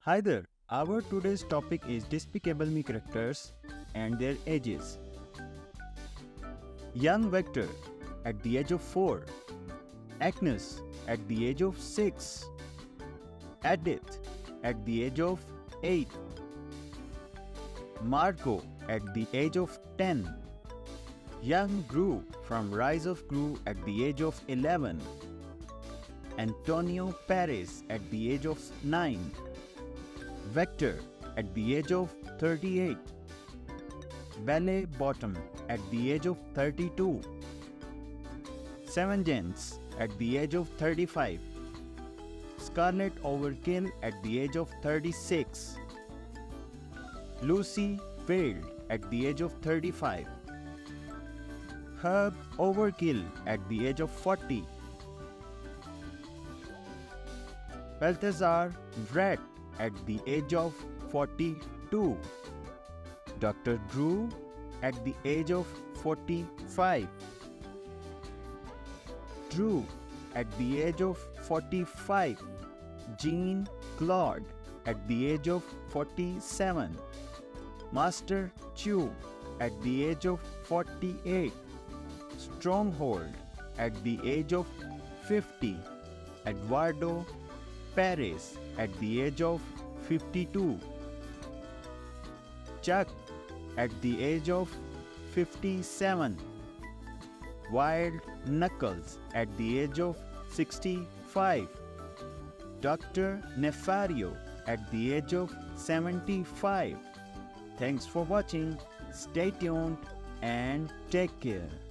Hi there. Our today's topic is Despicable Me characters and their ages. Young Vector at the age of 4, Agnes at the age of 6, Edith at the age of 8, Margot at the age of 10, young Gru from Rise of Gru at the age of 11, Antonio Perez at the age of 9, Vector at the age of 38, Ballet Bottom at the age of 32, Seven Gents at the age of 35, Scarlet Overkill at the age of 36, Lucy Failed at the age of 35, Herb Overkill at the age of 40, Balthazar Rat at the age of 42, Dr. Drew at the age of 45, Drew at the age of 45, Jean Claude at the age of 47, Master Chew at the age of 48, Stronghold at the age of 50, Eduardo Perez at the age of 52, Chuck at the age of 57, Wild Knuckles at the age of 65, Dr. Nefario at the age of 75. Thanks for watching. Stay tuned and take care.